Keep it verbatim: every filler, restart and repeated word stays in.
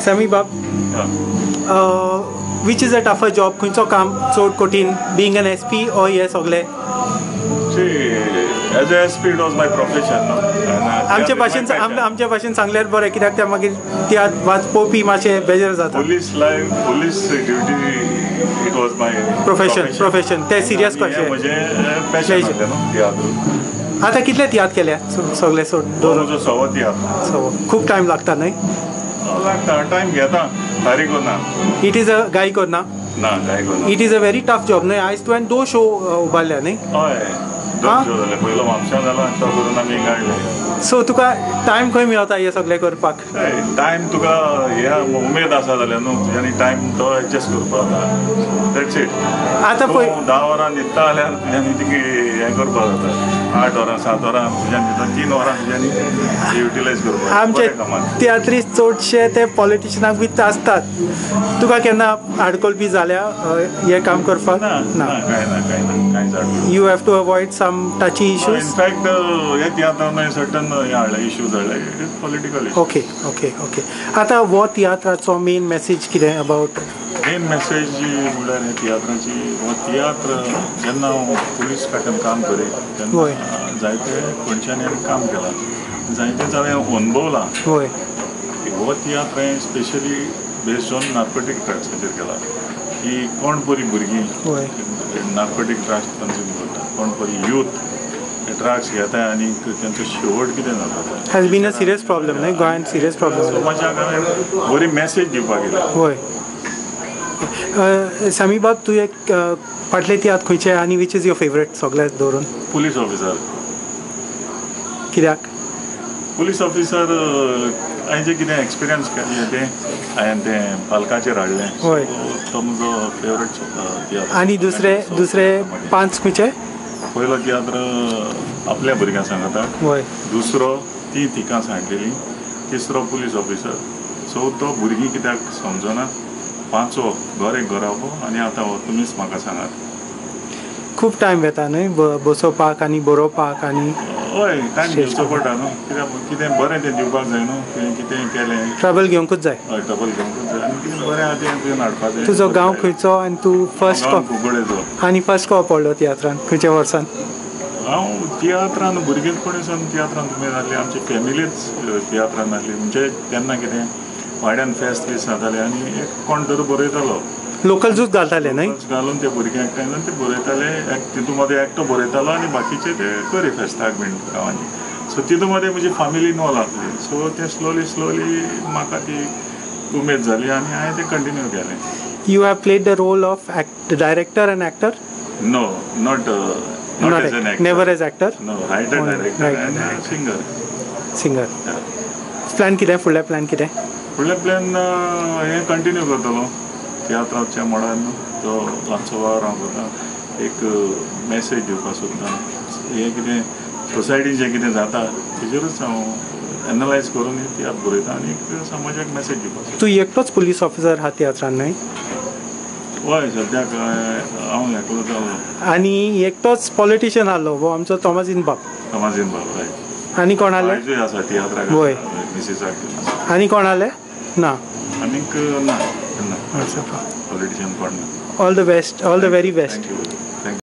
Sammy Bab, uh, which is a tougher job? खंयचो काम चड कठीण, being an S P or हे सगळे? See, as a S P it was my profession, no? आमच्या भाशेन आमच्या भाशेन सांगल्यार बरें, कित्याक त्या मागीर त्या वाचपोवपी मातशें बेजार जाता. Police life, police duty, it was my profession. Profession. ते सिरियस कशें? म्हणजे पॅशन आसलें न्हू तियात्र. आतां कितले तियात्र केल्या सगळे सोड? म्हजो सवो तियात्र. सवो. खूब टायम लागता न्हय? लागता, टायम घेता, तारीख ना. इट इज अ गाय करना? ना, गाय करना. It is a very tough job न्हय? आयज तुवें दोन शो उबारल्या न्हय? हय, दोन शो जाले. पयलो म्हापशां जालो, तो करून आमी गायले. सो तुका टायम खंय मेळता हे सगळें करपाक? टायम तुका ह्या उमेद आसा जाल्यार न्हू तुज्यानी टायम तो एडजस्ट करपाक जाता. That's it. आतां पळय धा वरां न्हिदता जाल्यार तुज्यानी तिका हें करपाक जाता. आठ वरां सात वरां तुज्यान न्हिदता, तीन वरां तुज्यानी युटिलायज करपाक. आमचे तियात्रीस्ट चडशे ते पॉलिटिशनाक बी आसतात. तुका केन्ना आडकोल बी जाल्या हें काम करपाक? ना, कांय ना, कांय ना, कांयच आडकोल. You have to avoid some touchy issues? In fact हे तियात्रान सर्टन हे हाडले, इश्यूज हाडले. It is political issue. Okay okay okay. आतां हो तियात्राचो मेन मेसेज कितें अबावट? मेन मेसेज म्हणल्यार हे तियात्राची, हो तियात्र जेन्ना हांव पुलीस खात्यान काम करी तेन्ना जायते कोणशांनी हांवें काम केलां, जायतेच हांवें अनुभवलां. होय. हो तियात्र हांवें स्पेशली बेस्ड ऑन नार्कोटीक ड्रग्साचेर केला, की कोण बरी भुरगीं नार्कोटीक ड्रग्स कन्ज्यूम करता, कोण बरी यूथ ड्रग्स घेता आनी तेंचो शेवट कितें जाता. Has been a serious problem न्हय गोंयान? Serious problem. सो म्हाज्या हांवें बरी मेसेज दिवपाक गेले. होय. सॅमी बाब, तूं एक फाटले तियात्र खंयचे आनी वीच इज युअर फेवरेट सगळ्यात धरून? Police officer. कित्याक? पुलीस ऑफिसर हांवें जें कितें एक्सपिरियन्स केलें तें हांवें तें पालकाचेर हाडलें. होय. तो म्हजो फेवरेट तियात्र. आनी दुसरे दुसरे पांच खंयचे? पयलो तियात्र आपल्या भुरग्यां सांगता. होय. दुसरो ती तिका सांडलेली. तिसरो पुलीस ऑफिसर. चवथो भुरगीं कित्याक समजना. पांचवो घर एक घरावो. आनी आतां हो तुमीच म्हाका सांगात. खूब टायम घेता न्हय बसोवपाक आनी बरोवपाक आनी? हय, टायम घेवचो पडटा न्हू, कित्याक कितें बरें तें दिवपाक जाय न्हू. तुवें कितें केलें ट्रबल घेवंकूच जाय. हय, ट्रबल घेवंकूच जाय आनी कितें बरें आहा तें तुवें हाडपाक जाय. तुजो गांव खंयचो आनी तूं फर्स्ट कुंकळेचो. आनी फर्स्ट को पडलो तियात्रान खंयच्या वर्सान? हांव तियात्रान भुरगेपणीसान तियात्रान उमेद आहली. आमची फॅमिलीच तियात्रान आहली. म्हणजे तेन्ना कितें वाड्यान फेस्त बी जातालें आनी एक कोण तरी बरयतालो. लोकल जूच घालताले न्हय? घालून ते भुरगे एकठांय जावन ते बरयताले. तितून मदें एकटो बरयतालो आनी बाकीचे ते करी फेस्ताक बीन गांवांनी. सो तितून मदें म्हजी फॅमिली इनवॉल्व आसली. सो ते स्लोली स्लोली म्हाका ती उमेद जाली आनी हांवें तें कंटिन्यू केलें. You have played the role of director and actor? No, not not as an actor. Never as actor? No, writer, director and singer. Singer. Plan कितें? फुडले प्लॅन कितें? फुडले प्लॅन हें कंटिन्यू करतलो तियात्राच्या मोडान. तो रातचो वावर हांव करता. एक मॅसेज दिवपाक सोदता. हें कितें सोसायटीन जें कितें जाता तेजेरूच हांव एनालायज करून तियात्र बरयता आनी समाजाक मॅसेज दिवपाक. तूं एकटोच पुलीस ऑफिसर आहा तियात्रान न्हय? हय, सद्याक हांव एकलो जालो. आनी एकटोच पॉलिटिशियन आहलो हो आमचो तोमाजीन बाब. तोमाजीन बाब, हय. आनी कोण आहले? आयजूय आसा तियात्राक. हय. मिसेसाक. आनी कोण आहले? ना. आनीक ना. पॉलिटिशियन कोण ना. All the best. All the very best.